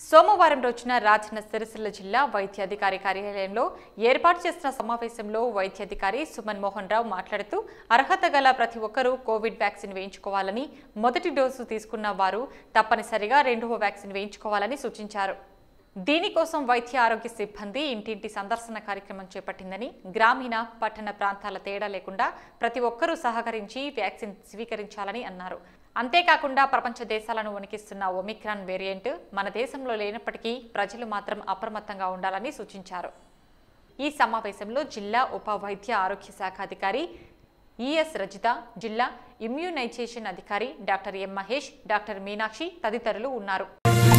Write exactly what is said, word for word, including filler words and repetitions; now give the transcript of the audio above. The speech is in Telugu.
సోమవారం రోజున రాజన్న సిరిసిల్ల జిల్లా వైద్యాధికారి కార్యాలయంలో ఏర్పాటు చేసిన సమావేశంలో వైద్యాధికారి సుమన్ మోహన్ రావు మాట్లాడుతూ అర్హత గల ప్రతి ఒక్కరూ కోవిడ్ వ్యాక్సిన్ వేయించుకోవాలని, మొదటి డోసు తీసుకున్న వారు తప్పనిసరిగా రెండవ వ్యాక్సిన్ వేయించుకోవాలని సూచించారు. దీనికోసం వైద్య ఆరోగ్య సిబ్బంది ఇంటింటి సందర్శన కార్యక్రమం చేపట్టిందని, గ్రామీణ పట్టణ ప్రాంతాల తేడా లేకుండా ప్రతి ఒక్కరూ సహకరించి వ్యాక్సిన్ స్వీకరించాలని అన్నారు. అంతేకాకుండా ప్రపంచ దేశాలను వణికిస్తున్న ఒమిక్రాన్ వేరియంట్ మన దేశంలో లేనప్పటికీ ప్రజలు మాత్రం అప్రమత్తంగా ఉండాలని సూచించారు. ఈ సమావేశంలో జిల్లా ఉప వైద్య ఆరోగ్య శాఖ అధికారి ఈఎస్ రజిత, జిల్లా ఇమ్యూనైజేషన్ అధికారి doctor M Mahesh, doctor Meenakshi తదితరులు ఉన్నారు.